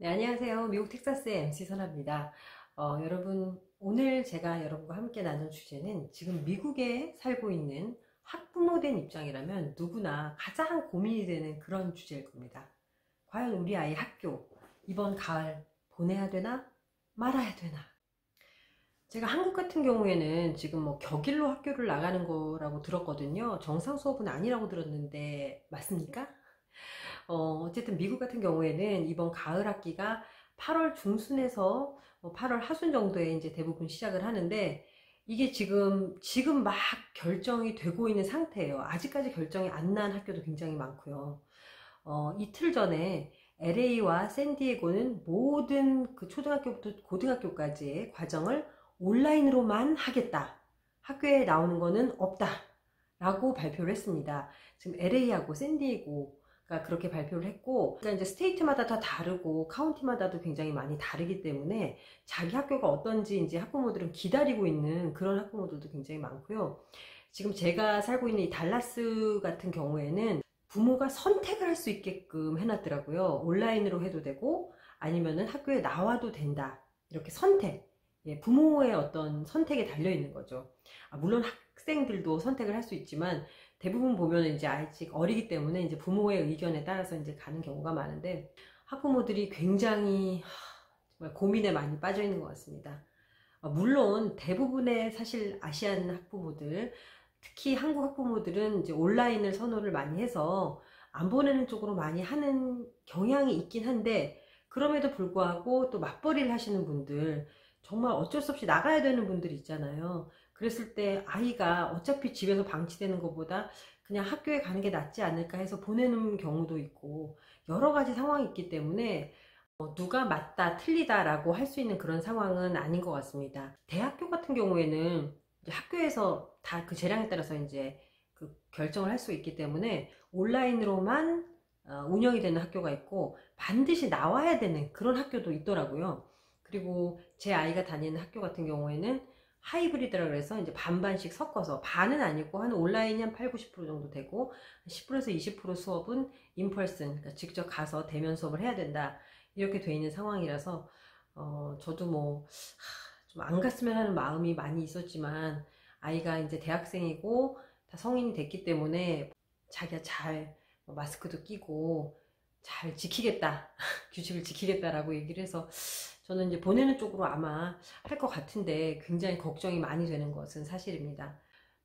네, 안녕하세요. 미국 텍사스의 MC 선아입니다. 여러분, 오늘 제가 여러분과 함께 나눌 주제는 지금 미국에 살고 있는 학부모된 입장이라면 누구나 가장 고민이 되는 그런 주제일 겁니다. 과연 우리 아이 학교, 이번 가을 보내야 되나 말아야 되나? 제가 한국 같은 경우에는 지금 뭐 격일로 학교를 나가는 거라고 들었거든요. 정상 수업은 아니라고 들었는데 맞습니까? 어쨌든 미국 같은 경우에는 이번 가을 학기가 8월 중순에서 8월 하순 정도에 이제 대부분 시작을 하는데 이게 지금 막 결정이 되고 있는 상태예요. 아직까지 결정이 안 난 학교도 굉장히 많고요. 이틀 전에 LA와 샌디에고는 모든 그 초등학교부터 고등학교까지의 과정을 온라인으로만 하겠다. 학교에 나오는 거는 없다. 라고 발표를 했습니다. 지금 LA하고 샌디에고가 그렇게 발표를 했고, 그러니까 이제 스테이트마다 다 다르고 카운티마다도 굉장히 많이 다르기 때문에 자기 학교가 어떤지 이제 학부모들은 기다리고 있는 그런 학부모들도 굉장히 많고요. 지금 제가 살고 있는 이 달라스 같은 경우에는 부모가 선택을 할 수 있게끔 해놨더라고요. 온라인으로 해도 되고 아니면은 학교에 나와도 된다. 이렇게 선택. 예, 부모의 어떤 선택에 달려 있는 거죠. 물론 학생들도 선택을 할 수 있지만 대부분 보면 이제 아직 어리기 때문에 이제 부모의 의견에 따라서 이제 가는 경우가 많은데 학부모들이 굉장히 정말 고민에 많이 빠져 있는 것 같습니다. 물론 대부분의 사실 아시안 학부모들, 특히 한국 학부모들은 이제 온라인을 선호를 많이 해서 안 보내는 쪽으로 많이 하는 경향이 있긴 한데 그럼에도 불구하고 또 맞벌이를 하시는 분들, 정말 어쩔 수 없이 나가야 되는 분들이 있잖아요. 그랬을 때 아이가 어차피 집에서 방치되는 것보다 그냥 학교에 가는 게 낫지 않을까 해서 보내는 경우도 있고 여러 가지 상황이 있기 때문에 누가 맞다 틀리다 라고 할 수 있는 그런 상황은 아닌 것 같습니다. 대학교 같은 경우에는 이제 학교에서 다 그 재량에 따라서 이제 그 결정을 할 수 있기 때문에 온라인으로만 운영이 되는 학교가 있고 반드시 나와야 되는 그런 학교도 있더라고요. 그리고 제 아이가 다니는 학교 같은 경우에는 하이브리드라 그래서 이제 반반씩 섞어서 반은 아니고 한 온라인이 한 8, 90% 정도 되고 10%에서 20% 수업은 인펄슨, 그러니까 직접 가서 대면 수업을 해야 된다. 이렇게 돼 있는 상황이라서 저도 뭐 좀 안 갔으면 하는 마음이 많이 있었지만 아이가 이제 대학생이고 다 성인이 됐기 때문에 자기가 잘 마스크도 끼고 잘 지키겠다 규칙을 지키겠다라고 얘기를 해서 저는 이제 보내는 쪽으로 아마 할 것 같은데 굉장히 걱정이 많이 되는 것은 사실입니다.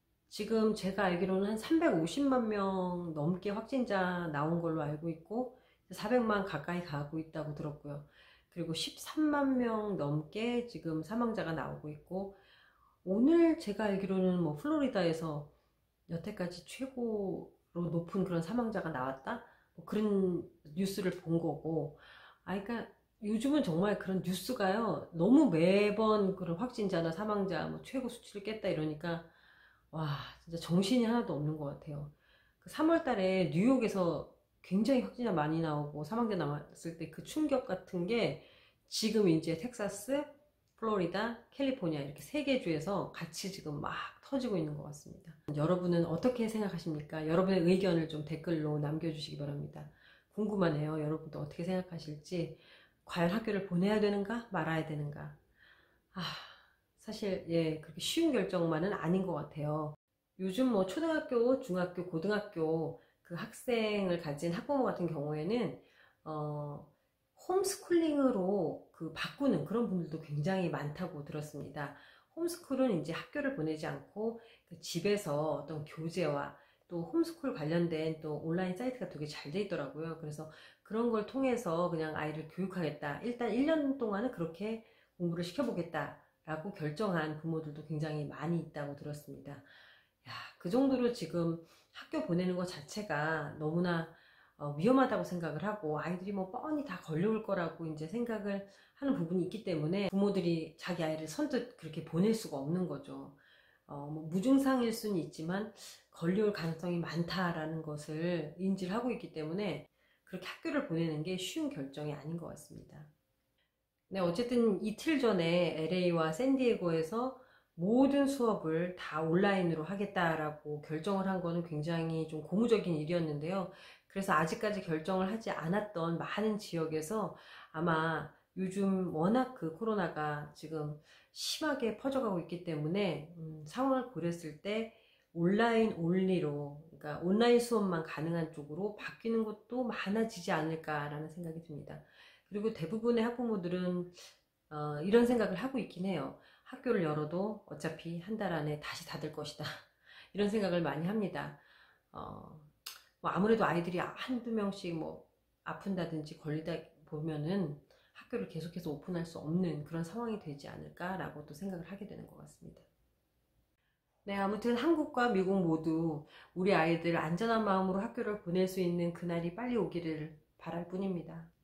지금 제가 알기로는 한 350만 명 넘게 확진자 나온 걸로 알고 있고 400만 가까이 가고 있다고 들었고요. 그리고 13만 명 넘게 지금 사망자가 나오고 있고 오늘 제가 알기로는 뭐 플로리다에서 여태까지 최고로 높은 그런 사망자가 나왔다? 뭐 그런 뉴스를 본 거고 그러니까 요즘은 정말 그런 뉴스가요 너무 매번 그런 확진자나 사망자 뭐 최고 수치를 깼다 이러니까 와 진짜 정신이 하나도 없는 것 같아요. 그 3월 달에 뉴욕에서 굉장히 확진자 많이 나오고 사망자 나왔을 때 그 충격 같은 게 지금 이제 텍사스, 플로리다, 캘리포니아 이렇게 세 개 주에서 같이 지금 막 터지고 있는 것 같습니다. 여러분은 어떻게 생각하십니까? 여러분의 의견을 좀 댓글로 남겨주시기 바랍니다. 궁금하네요. 여러분도 어떻게 생각하실지 과연 학교를 보내야 되는가 말아야 되는가 사실 예 그렇게 쉬운 결정만은 아닌 것 같아요. 요즘 뭐 초등학교, 중학교, 고등학교 그 학생을 가진 학부모 같은 경우에는 홈스쿨링으로 그 바꾸는 그런 분들도 굉장히 많다고 들었습니다. 홈스쿨은 이제 학교를 보내지 않고 그 집에서 어떤 교재와 또 홈스쿨 관련된 또 온라인 사이트가 되게 잘 돼 있더라고요. 그래서 그런 걸 통해서 그냥 아이를 교육하겠다. 일단 1년 동안은 그렇게 공부를 시켜보겠다. 라고 결정한 부모들도 굉장히 많이 있다고 들었습니다. 야, 그 정도로 지금 학교 보내는 것 자체가 너무나 위험하다고 생각을 하고 아이들이 뭐 뻔히 다 걸려올 거라고 이제 생각을 하는 부분이 있기 때문에 부모들이 자기 아이를 선뜻 그렇게 보낼 수가 없는 거죠. 뭐 무증상일 수는 있지만 걸려올 가능성이 많다라는 것을 인지를 하고 있기 때문에 그렇게 학교를 보내는 게 쉬운 결정이 아닌 것 같습니다. 네, 어쨌든 이틀 전에 LA와 샌디에고에서 모든 수업을 다 온라인으로 하겠다라고 결정을 한 거는 굉장히 좀 고무적인 일이었는데요. 그래서 아직까지 결정을 하지 않았던 많은 지역에서 아마 요즘 워낙 그 코로나가 지금 심하게 퍼져가고 있기 때문에 상황을 고렸을 때 온라인 온리로, 그러니까 온라인 수업만 가능한 쪽으로 바뀌는 것도 많아지지 않을까라는 생각이 듭니다. 그리고 대부분의 학부모들은 이런 생각을 하고 있긴 해요. 학교를 열어도 어차피 한 달 안에 다시 닫을 것이다. 이런 생각을 많이 합니다. 뭐 아무래도 아이들이 한두 명씩 뭐 아픈다든지 걸리다 보면은 학교를 계속해서 오픈할 수 없는 그런 상황이 되지 않을까라고 또 생각을 하게 되는 것 같습니다. 네, 아무튼 한국과 미국 모두 우리 아이들 안전한 마음으로 학교를 보낼 수 있는 그날이 빨리 오기를 바랄 뿐입니다.